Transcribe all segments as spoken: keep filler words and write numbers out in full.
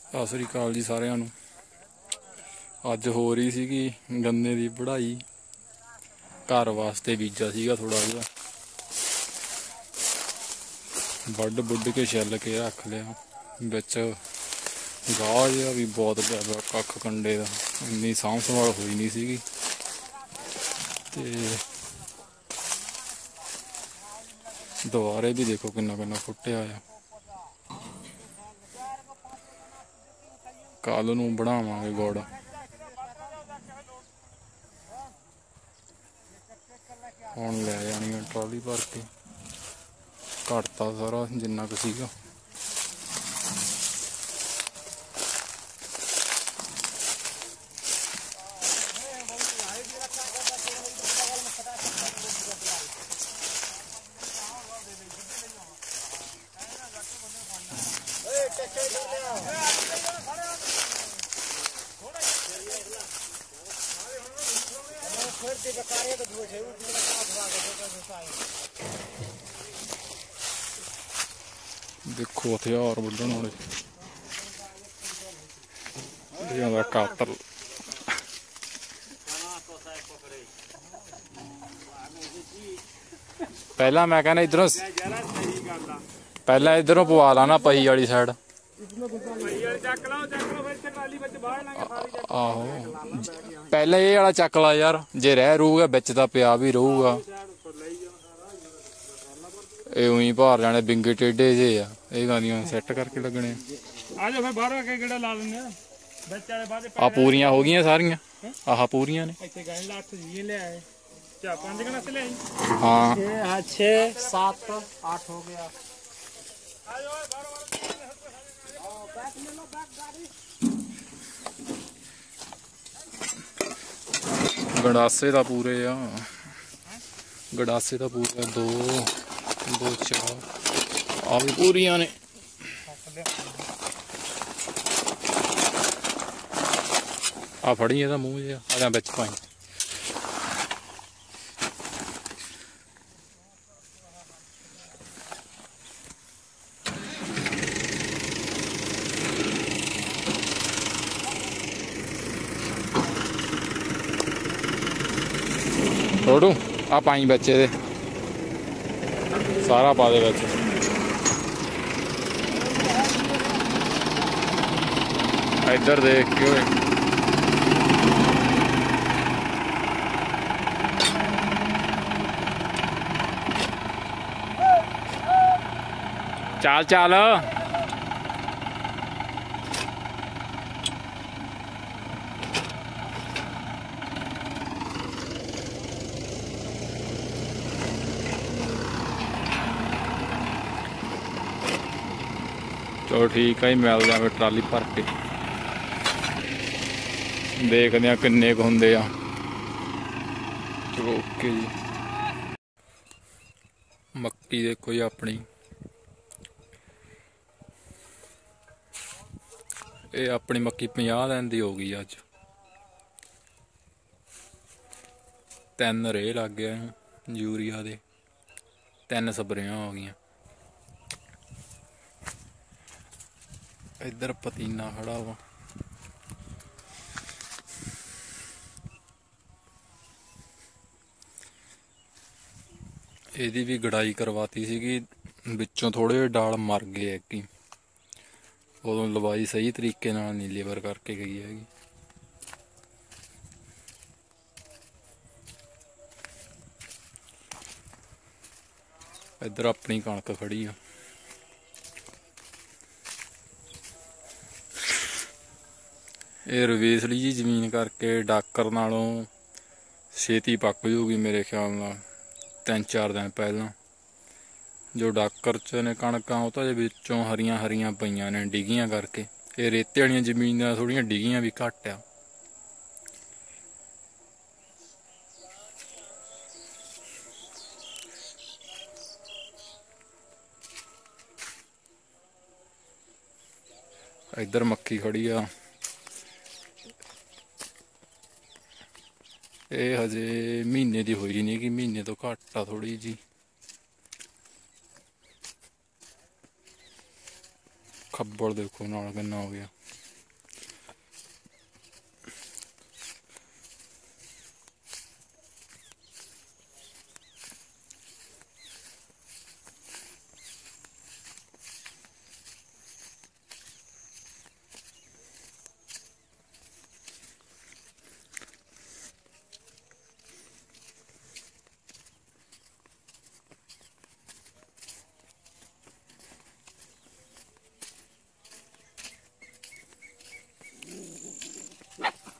ਸਤਿ ਸ੍ਰੀ ਅਕਾਲ ਜੀ ਸਾਰਿਆਂ ਨੂੰ। ਅੱਜ ਹੋ ਰਹੀ ਸੀਗੀ ਗੰਨੇ ਦੀ ਵਢਾਈ। ਘਰ ਵਾਸਤੇ ਬੀਜਾ ਸੀਗਾ ਥੋੜਾ ਜਿਹਾ, ਵੱਢ ਵੁੱਢ ਕੇ ਛਿੱਲ ਕੇ ਰੱਖ ਲਿਆ। ਵਿੱਚ ਗਾਹ ਜਿਹਾ ਵੀ ਬਹੁਤ ਪਿਆ ਵਾ ਕੱਖ ਕੰਡੇ ਦਾ, ਇੰਨੀ ਸਾਂਭ ਸੰਭਾਲ ਹੋਈ ਨਹੀਂ ਸੀਗੀ। ਤੇ ਦੁਬਾਰੇ ਵੀ ਦੇਖੋ ਕਿੰਨਾ ਕਿੰਨਾ ਫੁੱਟਿਆ ਆ। ਕੱਲ ਨੂੰ ਬਣਾਵਾਂਗੇ ਗੁੜ। ਹੁਣ ਲੈ ਜਾਣੀ ਆ ਟਰਾਲੀ ਭਰ ਕੇ। ਘਟਤਾ ਸਾਰਾ ਜਿੰਨਾ ਕੁ ਸੀਗਾ। देखो हथियार वड्ढण वाले का कातर। पहला मैं कहना इधरों पहला इधरों पवा ला ना पही वाली साइड। आहो पहले ये वाला चक ला यार, जे रह रहूगा बिच तां पिया भी रहूगा। ਇਹ ਉਹੀ ਭਾਰ ਜਾਣੇ ਬਿੰਗੇ ਟੇਢੇ ਜੇ ਆ, ਇਹ ਗਾਂਦੀਆਂ ਸੈੱਟ ਕਰਕੇ ਲੱਗਣੇ ਆ। ਜਾ ਫਿਰ ਬਾਹਰ ਆ ਕੇ ਕਿਹੜਾ ਲਾ ਲੈਂਦੇ ਆ ਵਿੱਚ ਵਾਲੇ ਬਾਅਦ। ਆ ਪੂਰੀਆਂ ਹੋ ਗਈਆਂ ਸਾਰੀਆਂ, ਆਹ ਪੂਰੀਆਂ ਨੇ। ਇੱਥੇ ਗਾਇ ਲੱਠ ਜੀ ਲਿਆਏ ਚਾ ਪੰਜ ਕਨਸ ਲਿਆਈ। ਹਾਂ ਹਾਂ ਛੇ ਸੱਤ ਅੱਠ ਹੋ ਗਿਆ। ਆ ਜਾਓ ਬਾਹਰ ਆਓ ਬੈਕ ਲੈ ਲਓ ਬੈਕ ਗਾੜੀ। ਗੜਾਸੇ ਦਾ ਪੂਰੇ ਆ, गड़ासे का पूरा दो दो चार आ भी पूरियां ने। आ फड़ी एदा मूँह जिहा आ जा बिच पाई। छोड़ू आ पाई बच्चे दे सारा पा दे बच्चे। इधर देख के चाल चाल चलो ठीक है। मिल जाए ट्राली भर के देखते हैं किन्ने क होंदे आ। चलो ओके जी। मक्की देखो जी अपनी, ये अपनी मक्की पचास दिन की हो गई अज। तीन रेह लग गया यूरिया दे, तीन स्प्रेयां हो गई। इधर पतीना खड़ा वा। ਇਹਦੀ भी गड़ाई करवाती ਸੀਗੀ, ਵਿੱਚੋਂ थोड़े डाल मर गए कि उदों लवाई सही तरीके नाल नहीं लेबर करके गई हैगी। इधर अपनी कणक खड़ी आ। ये रवेसली जी जमीन करके डाकर नालों छेती पक जूगी मेरे ख्याल नाल। तीन चार दिन पहला जो डाकर च ने कणकां वो तो विचों हरियां हरियां पईयां ने डिगियां करके। ये रेते वाली जमीन थोड़ियां डिगियां भी घट आ। इधर मक्की खड़ी आ। ये हजे महीने की हुई नहीं कि महीने तो घट आ थोड़ी जी। खब्बड़ देखो नाल किन्ना हो गया।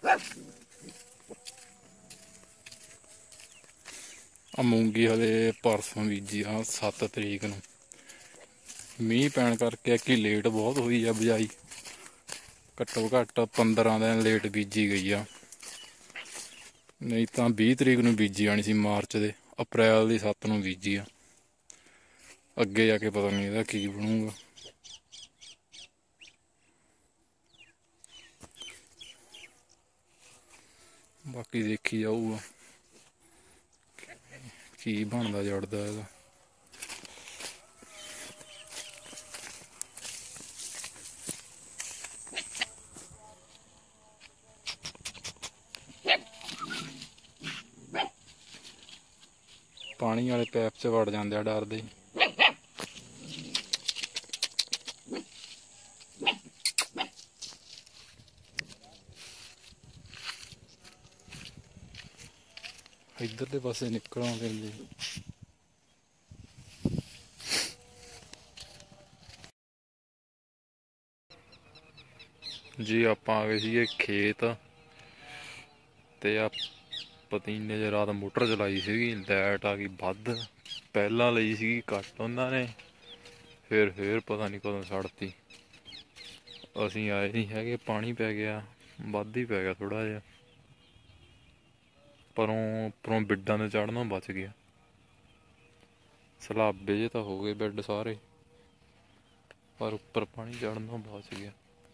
ਆ ਮੂੰਗੀ ਹਲੇ ਪਰਸੋਂ ਬੀਜੀ ਆ ਸੱਤ ਤਰੀਕ ਨੂੰ। ਮੀਂਹ ਪੈਣ ਕਰਕੇ ਕਿ ਲੇਟ ਬਹੁਤ ਹੋਈ ਆ ਬਿਜਾਈ, ਘੱਟੋ ਘੱਟ ਪੰਦਰਾਂ ਦਿਨ ਲੇਟ ਬੀਜੀ ਗਈ ਆ। ਨਹੀਂ ਤਾਂ ਵੀਹ ਤਰੀਕ ਨੂੰ ਬੀਜੀ ਜਾਣੀ ਸੀ ਮਾਰਚ ਦੇ, ਅਪ੍ਰੈਲ ਦੀ ਸੱਤ ਨੂੰ ਬੀਜੀ ਆ। ਅੱਗੇ ਜਾ ਕੇ ਪਤਾ ਨਹੀਂ ਇਹਦਾ ਕੀ ਬਣੂਗਾ। ਬਾਕੀ ਦੇਖੀ ਜਾਊਗਾ ਕੀ ਬਣਦਾ ਜੜਦਾ ਇਹਦਾ। ਪਾਣੀ ਵਾਲੇ ਪੈਪ 'ਚ ਵੜ ਜਾਂਦੇ ਆ ਡਰਦੇ। ਇੱਧਰਲੇ ਪਾਸੇ ਨਿਕਲਾਂ ਫਿਰ ਜੀ। ਜੀ ਆਪਾਂ ਆ ਗਏ ਸੀਗੇ ਖੇਤ ਤੇ ਆ ਪਤੀਨੇ ਜੇ ਰਾਤ ਮੋਟਰ ਚਲਾਈ ਸੀਗੀ, ਲਾਈਟ ਆ ਗਈ ਵੱਧ। ਪਹਿਲਾਂ ਲਈ ਸੀਗੀ ਘੱਟ ਉਹਨਾਂ ਨੇ, ਫਿਰ ਫਿਰ ਪਤਾ ਨਹੀਂ ਕਦੋਂ ਛੱਡਤੀ। ਅਸੀਂ ਆਏ ਨਹੀਂ ਹੈਗੇ, ਪਾਣੀ ਪੈ ਗਿਆ, ਵੱਧ ਹੀ ਪੈ ਗਿਆ ਥੋੜਾ ਜਿਹਾ। ਪਰੋਂ ਉੱਪਰੋਂ ਬਿੱਡਾਂ ਦੇ ਚੜ੍ਹਨੋਂ ਬਚ ਗਿਆ। ਸਲਾਬੇ ਜੇ ਤਾਂ ਹੋ ਗਏ ਬਿੱਡ ਸਾਰੇ, ਪਰ ਉੱਪਰ ਪਾਣੀ ਚੜ੍ਹਨੋਂ ਬਚ ਗਿਆ।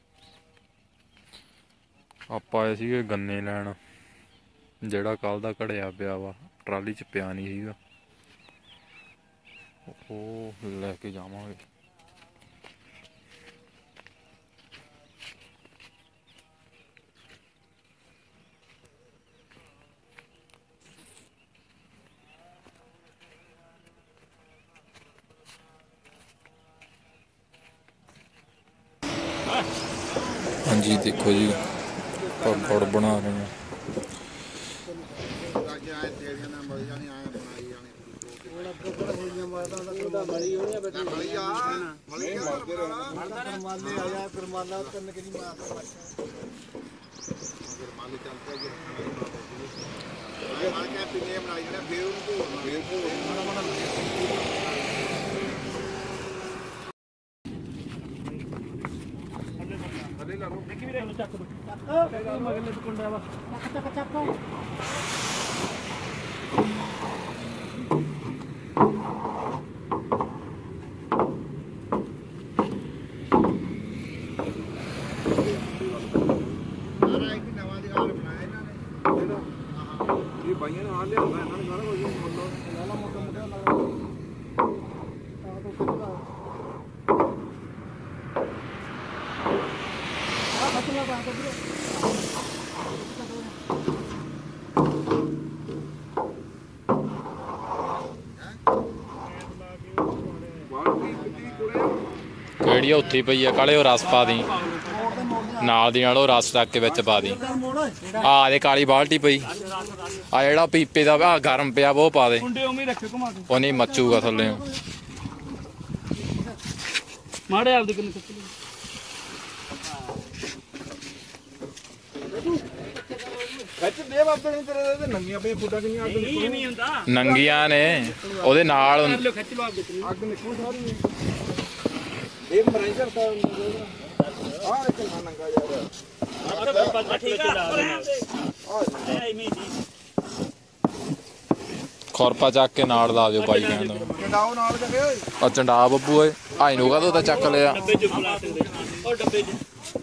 ਆਪਾਂ ਆਏ ਸੀਗੇ ਗੰਨੇ ਲੈਣ, ਜਿਹੜਾ ਕੱਲ ਦਾ ਘੜਿਆ ਪਿਆ ਵਾ, ਟਰਾਲੀ 'ਚ ਪਿਆ ਨਹੀਂ ਸੀਗਾ, ਉਹ ਲੈ ਕੇ ਜਾਵਾਂਗੇ। ਹਾਂਜੀ ਦੇਖੋ ਜੀ ਗੁੜ ਬਣਾ ਰਹੇ ਹਾਂ। ਬਾਈਆਂ ਨੇ ਆ ਲਿਆਉਂਦਾ ਇਹਨਾਂ ਨੇ ਸਾਰਾ ਕੁਝ ਮੁੱਲ ਲਾ ਲਾ ਮੋਟਾ ਮੋਟਾ ਲਾ ਤਾਂ ਤੋਂ ਕਿੱਦਾਂ ਆ ਖਤਲਾ ਬਾਤ ਕਰੇ ਕਿਹੜੀ ਆ ਉੱਥੇ ਪਈ ਆ ਕਾਲੇ, ਉਹ ਰਸ ਪਾ ਦੀ ਨਾਲ ਦੀ ਨਾਲ, ਉਹ ਰਸ ਰੱਖ ਕੇ ਵਿੱਚ ਪਾ ਦੀ। ਆ ਦੇ ਕਾਲੀ ਬਾਲਟੀ ਪਈ ਆ, ਜਿਹੜਾ ਪੀਪੇ ਦਾ ਆ ਗਰਮ ਪਿਆ ਉਹ ਪਾ ਦੇ, ਉਹ ਨਹੀਂ ਮੱਚੂਗਾ ਥੱਲੇ ਮਾੜੇ ਆਪਦੇ ਕਿੰਨੇ ਚੱਕ ਖੱਚ ਦੇ ਬਾਬੇ ਨੇ ਤੇਰੇ ਤੇ ਨੰਗੀਆਂ ਪਈਆਂ ਫੁੱਟਾਂ ਕਿੰਨੀਆਂ ਅੱਗ ਨਿਕਲੂ ਨਹੀਂ ਹੁੰਦਾ, ਨੰਗੀਆਂ ਨੇ ਉਹਦੇ ਨਾਲ। ਖਿੱਚ ਲੋ ਆਪਦੇ ਕਿੰਨੇ ਅੱਗ ਨਿਕਲੂ ਸਾਰੀ ਇਹ ਮਰਾਈ ਕਰਦਾ ਆ ਇੱਕ ਨੰਗਾ ਯਾਰ ਠੀਕ ਆ ਐਵੇਂ ਜੀ ਖੁਰਪਾ ਚੱਕ ਕੇ ਨਾਲ ਲਾ ਦਿਓ ਬਾਈ ਕਹਿੰਦਾ। ਚੰਡਾਓ ਨਾਲ ਜਗੇ ਓਏ ਆ ਚੰਡਾ ਬੱਬੂ ਓਏ ਆਈ ਨੂੰ ਕਦੋਂ ਤਾਂ ਚੱਕ ਲਿਆ। ਡੱਬੇ ਚ ਬੁਲਾ ਸਕਦੇ ਉਹ ਡੱਬੇ ਚ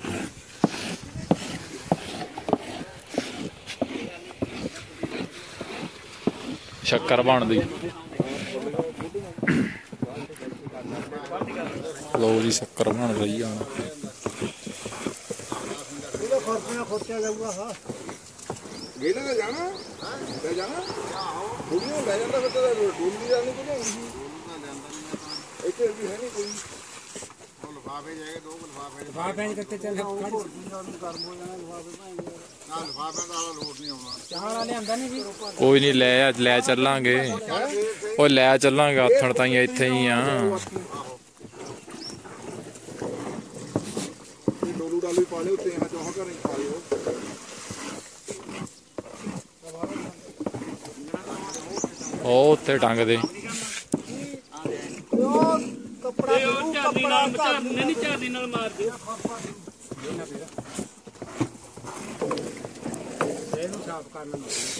ਸ਼ੱਕਰ ਬਣਦੀ। ਲਓ ਜੀ ਸ਼ੱਕਰ ਬਣ ਰਹੀ ਆ। ਇਹਦਾ ਖਰਚੇ ਨਾਲ ਖੋਚਿਆ ਜਾਊਗਾ। ਹਾਂ ਗੇਲੇ ਤੇ ਜਾਣਾ ਹਾਂ ਲੈ ਜਾਣਾ ਬੁੜੀਆਂ ਲੈ ਜਾਂਦਾ ਫਿਰ ਤਾਂ ਡੋਲੀ ਜਾਣੀ ਕਿ ਨਹੀਂ ਇੱਥੇ ਵੀ ਹੈ ਨਹੀਂ ਕੋਈ ਲਫਾਫੇ ਜਾਏਗਾ ਦੋ ਲਫਾਫੇ ਲਫਾਫੇ ਕੱਟੇ ਚੱਲ ਗਰਮ ਹੋ ਜਾਣਾ ਲਫਾਫੇ ਭਾਂਗੇ ਨਾ ਲਫਾਫਿਆਂ ਦਾ ਲੋਡ ਨਹੀਂ ਆਉਣਾ ਚਾਹ ਵਾਲਾ ਲਿਆਂਦਾ ਨਹੀਂ ਜੀ ਕੋਈ ਨਹੀਂ ਲੈ ਲੈ ਚੱਲਾਂਗੇ ਉਹ ਲੈ ਚੱਲਾਂਗੇ ਆਥਣ ਤਾਈਂ ਇੱਥੇ ਹੀ ਆ। ਡੋਲੂ ਡਾਲੂ ਪਾ ਲਿਓ ਉੱਤੇ ਇਹਨਾਂ ਚੋਂ ਘਰੇ ਪਾ ਲਿਓ ਉਹ ਉੱਤੇ ਟੰਗਦੇ ਕੱਪੜਾ ਤੇ ਉਹ ਝਾੜੀ ਨਾਲ ਝਾੜੀ ਨਹੀਂ ਝਾੜੀ ਨਾਲ ਮਾਰਦੇ ਇਹਨੂੰ ਸਾਫ਼ ਕਰਨਾ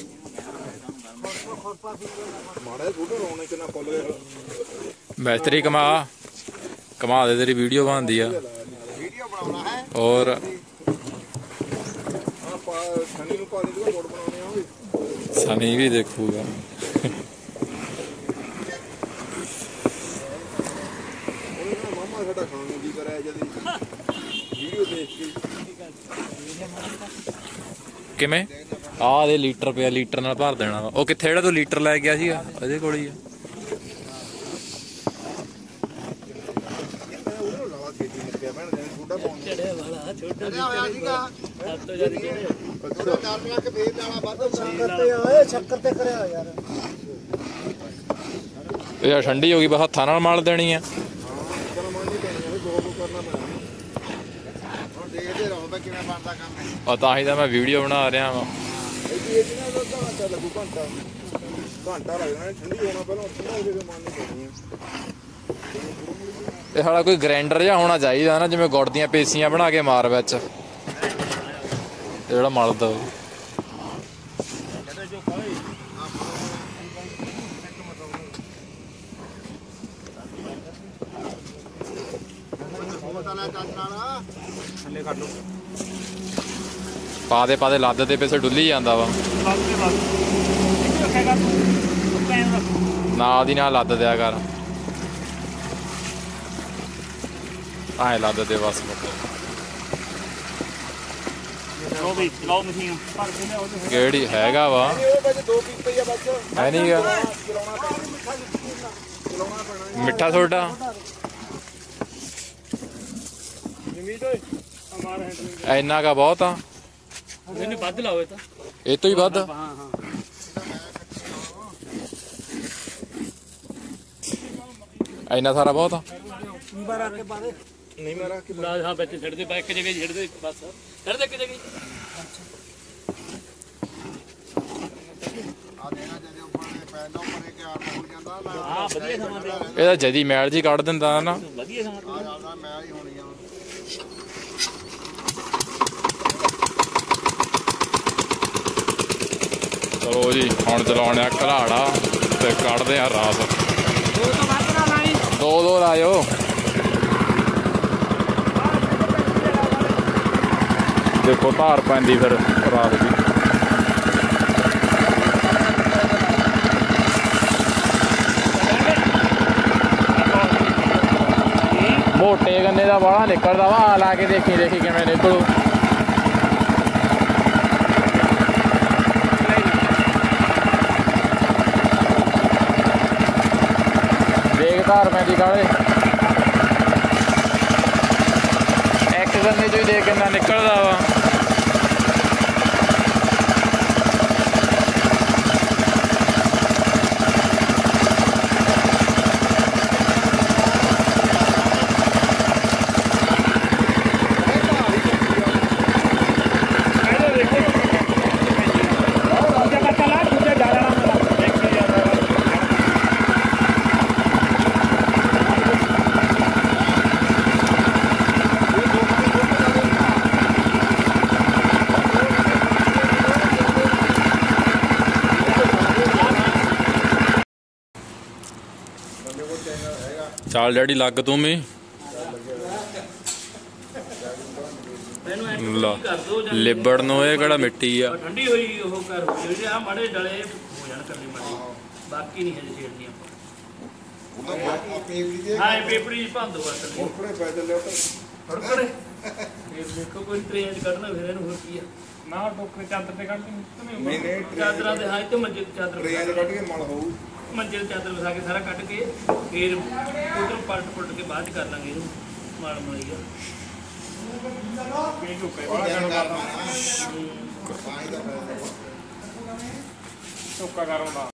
ਮਾੜਾ ਫੋਟੋ ਰੋਣੇ ਚ ਨਾ ਖੁੱਲ ਗਿਆ ਮਿਸਤਰੀ ਕਮਾ ਕਮਾ ਦੇ ਤੇਰੀ ਵੀਡੀਓ ਬਣਦੀ ਆ ਵੀਡੀਓ ਬਣਾਉਣਾ ਹੈ ਔਰ ਆਪਾਂ ਸ਼ਨੀ ਨੂੰ ਪਾਣੀ ਦੀ ਰੋਡ ਬਣਾਉਣੇ ਆ ਵੀ ਸਨੀ ਵੀ ਦੇਖੂਗਾ ਮਾਮਾ ਸਾਡਾ ਖਾਣ ਨੂੰ ਕੀ ਕਰਿਆ ਜਦੀ ਵੀਡੀਓ ਦੇਖ ਕੇ ਕਿਵੇਂ ਆਹ ਦੇ ਲੀਟਰ ਪਿਆ ਲੀਟਰ ਨਾਲ ਭਰ ਦੇਣਾ ਵਾ ਉਹ ਕਿੱਥੇ ਜਿਹੜਾ ਤੂੰ ਲੀਟਰ ਲੈ ਗਿਆ ਸੀਗਾ ਇਹਦੇ ਕੋਲ ਹੀ ਆ ਉਹਨੂੰ ਲਾਵਾ ਖੇਤੀ ਨਿਕਲਿਆ ਭੈਣ ਦੇ ਛੋਟਾ ਪਾਉਣ ਚੜਿਆ ਵਾਲਾ ਛੋਟਾ ਚੜਿਆ ਹੋਇਆ ਸੀਗਾ ਸਭ ਤੋਂ ਜ਼ਿਆਦਾ ਕਿਹੜੇ ਥੋੜਾ ਨਾਰਮੀਆਂ ਕੇ ਫੇਰ ਵਾਲਾ ਵੱਧ ਸ਼ੱਕਰ ਤੇ ਆਏ ਸ਼ੱਕਰ ਤੇ ਕਰਿਆ ਯਾਰ ਇਹ ਯਾਰ ਠੰਡੀ ਹੋ ਗਈ ਬਸ ਹੱਥਾਂ ਨਾਲ ਮਲ ਦੇਣੀ ਆ ਕਰਮਾਂ ਦੀ ਪੈਣੀ ਹੈ ਦੋ ਦੋ ਕਰਨਾ ਪੈਣਾ ਹੁਣ ਦੇਖਦੇ ਰਹੋ ਬਈ ਕਿਵੇਂ ਬਣਦਾ ਕੰਮ ਆ ਤਾਂ ਹੀ ਤਾਂ ਮੈਂ ਵੀਡੀਓ ਬਣਾ ਰਿਹਾ ਵਾਂ ਇਹ ਇਹ ਨਾ ਦਾ ਘੰਟਾ ਲੱਗੂ ਘੰਟਾ ਘੰਟਾ ਲੱਗਣਾ ਠੰਡੀ ਹੋਣਾ ਪਹਿਲਾਂ ਠੰਡਾ ਹੋ ਕੇ ਮਾਰਨੀ ਪੈਣੀ ਹੈ ਇਹ ਸਾਡਾ ਕੋਈ ਗ੍ਰਾਈਂਡਰ ਜਿਹਾ ਹੋਣਾ ਚਾਹੀਦਾ ਨਾ ਜਿਵੇਂ ਗੁੜ ਦੀਆਂ ਪੇਸੀਆਂ ਬਣਾ ਕੇ ਮਾਰ ਵਿੱਚ ਜਿਹੜਾ ਮਲਦਾ ਉਹ ਥੱਲੇ ਕੱਢ ਲਓ ਪਾ ਦੇ ਪਾ ਦੇ ਲੱਦ ਦੇ ਪਿੱਛੇ ਡੁੱਲੀ ਜਾਂਦਾ ਵਾ ਲੱਗ ਕੇ ਲੱਗ ਰੱਖੇਗਾ ਪੈਨ ਰੱਖ ਨਾਲ ਦੀ ਨਾਲ ਲੱਦ ਦਿਆ ਕਰ ਆਏ ਲੱਦ ਦੇ ਬਸ ਲੋ ਵੀ ਚਲਾਓ ਮਸ਼ੀਨ ਭਰ ਕੇ ਲਿਆਓ ਤੇ ਕਿਹੜੀ ਹੈਗਾ ਵਾ ਉਹ ਵਿੱਚ ਦੋ ਪੀਸ ਪਈ ਆ ਬਸ ਹੈ ਨੀ ਗਾ ਚਲਾਉਣਾ ਪੈਣਾ ਚਲਾਉਣਾ ਪੈਣਾ ਮਿੱਠਾ ਸੋਡਾ ਜਮੀਤ ਓਏ ਹਮਾਰ ਹੈਂਡਲਿੰਗ ਇੰਨਾ ਕਾ ਬਹੁਤ ਆ ਇਹਨੇ ਵੱਧ ਲਾਓ ਇਹ ਤਾਂ ਇਹ ਤੋਂ ਹੀ ਵੱਧ ਹਾਂ ਹਾਂ ਇੰਨਾ ਸਾਰਾ ਬਹੁਤ ਆ ਬਾਰਾ ਕੇ ਬਾਰੇ ਨਹੀਂ ਮਾਰਾ ਕਿ ਲਾ ਹਾਂ ਵਿੱਚ ਛੱਡ ਦੇ ਇੱਕ ਜਗ੍ਹਾ ਛੱਡ ਦੇ ਬਸ ਛੱਡ ਦੇ ਇੱਕ ਜਗ੍ਹਾ ਆ ਦੇਣਾ ਜਦੇ ਉੱਪਰ ਪੈਨ ਉੱਪਰ ਇੱਕ ਆਰ ਹੋ ਜਾਂਦਾ ਨਾ ਹਾਂ ਵਧੀਆ ਸਮਾਂ ਤੇ ਇਹਦਾ ਜਦੀ ਮੈਲ ਜੀ ਕੱਢ ਦਿੰਦਾ ਨਾ ਵਧੀਆ ਸਮਾਂ ਆ ਜਾਂਦਾ ਮੈਂ ਹੀ ਹੋਣੀ ਆ ਚਲੋ ਜੀ ਹੁਣ ਚਲਾਉਣੇ ਆ ਘਲਾੜਾ ਤੇ ਕੱਢਦੇ ਆ ਰਾਤ ਦੋ ਤੋਂ ਵੱਧ ਨਾ ਲਾਈ ਦੋ ਦੋ ਲਾਇਓ ਦੇਖੋ ਧਾਰ ਪੈਂਦੀ ਫਿਰ ਰਾਤ ਦੀ ਮੋਟੇ ਗੰਨੇ ਦਾ ਬਾਹਲਾ ਨਿਕਲਦਾ ਵਾ ਆ ਲਾ ਕੇ ਦੇਖੀ ਦੇਖੀ ਕਿਵੇਂ ਨਿਕਲੂ ਦੇਖ ਧਾਰ ਪੈਂਦੀ ਕਾਲੇ ਇੱਕ ਗੰਨੇ ਚੋਂ ਹੀ ਦੇਖ ਕਿੰਨਾ ਨਿਕਲਦਾ ਵਾ ਚੱਲ ਡੈਡੀ ਲੱਗ ਤੂੰ ਵੀ ਇਹਨੂੰ ਲਾ ਕਰ ਦੋ ਜਾਂ ਲਿਬੜ ਨੂੰ ਇਹ ਕਿਹੜਾ ਮਿੱਟੀ ਆ ਠੰਡੀ ਹੋਈ ਉਹ ਕਰ ਜਿਹੜੇ ਆ ਮਾੜੇ ਡਲੇ ਹੋ ਜਾਣ ਕਰਨੀ ਮਾੜੀ ਬਾਕੀ ਨਹੀਂ ਹਜੇ ਛੇੜਨੀ ਆਪਾਂ ਉਹਦਾ ਪੇਪਰੀ ਦੇ ਹਾਂ ਇਹ ਪੇਪਰੀ ਭੰਦ ਦੋ ਅਸਲ ਕੋਕੜੇ ਪੈਦਲ ਲਿਆ ਤਾਂ ਫੜਕੜੇ ਇਹ ਦੇਖੋ ਕੋਈ ਟ੍ਰੇਨ ਕੱਢਣਾ ਫਿਰ ਇਹਨੂੰ ਹੋਰ ਕੀ ਆ ਨਾ ਟੋਕਰੇ ਚਾਦਰ ਤੇ ਕੱਢ ਨਹੀਂ ਨਹੀਂ ਚਾਦਰਾਂ ਦੇ ਹਾਂ ਤੇ ਮੰਜੇ ਤੇ ਚਾਦਰ ਟ੍ਰੇਨ ਕੱਢ ਕੇ ਮਲ ਹੋਊ ਮੰਜੇ ਤੇ ਚਾਦਰ ਵਿਛਾ ਕੇ ਸਾਰਾ ਕੱਢ ਕੇ ਫਿਰ ਉਧਰੋਂ ਪਲਟ ਪੁਲਟ ਕੇ ਬਾਅਦ ਚ ਕਰ ਲਾਂਗੇ ਇਹਨੂੰ ਮਾਲ ਮਲਾਈਆ ਇਹ ਟੋਕਰੇ ਬੜਾ ਜਣਾ ਕਰਨਾ ਪਾਣੀ ਦਾ ਟੋਕਾ ਕਰਾਉਂਦਾ